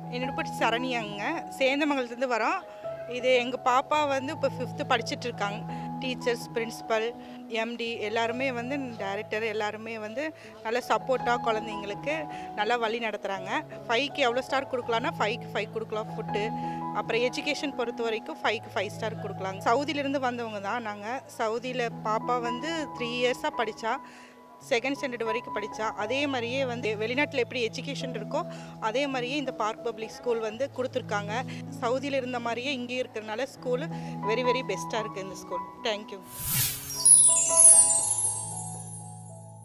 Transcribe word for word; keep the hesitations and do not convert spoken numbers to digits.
என்னோட பேர் சரணியாங்க. சேந்தமங்கலத்துலேருந்து வரோம். இது எங்கள் பாப்பா வந்து இப்போ ஃபிஃப்த்து படிச்சுட்ருக்காங்க. டீச்சர்ஸ், பிரின்ஸிபல், எம்டி எல்லாருமே வந்து டைரக்டர் எல்லாருமே வந்து நல்லா சப்போர்ட்டாக குழந்தைங்களுக்கு நல்லா வழி நடத்துகிறாங்க. ஃபைவ்க்கு எவ்வளோ ஸ்டார் கொடுக்கலான்னா ஃபைவ்க்கு ஃபைவ் கொடுக்கலாம் ஃபுட்டு. அப்புறம் எஜுகேஷன் பொறுத்த வரைக்கும் ஃபைவ்க்கு ஃபைவ் ஸ்டார் கொடுக்கலாங்க. சவுதியிலேருந்து வந்தவங்க தான் நாங்கள். சவுதியில் பாப்பா வந்து த்ரீ இயர்ஸாக படித்தா, செகண்ட் ஸ்டாண்டர்ட் வரைக்கும் படித்தா. அதே மாதிரியே வந்து வெளிநாட்டில் எப்படி எஜுகேஷன் இருக்கோ அதே மாதிரியே இந்த பார்க் பப்ளிக் ஸ்கூல் வந்து கொடுத்துருக்காங்க. சவுதியில் இருந்த மாதிரியே இங்கேயும் இருக்கிறனால ஸ்கூலு வெரி வெரி பெஸ்ட்டாக இருக்குது இந்த ஸ்கூல். தேங்க்யூ.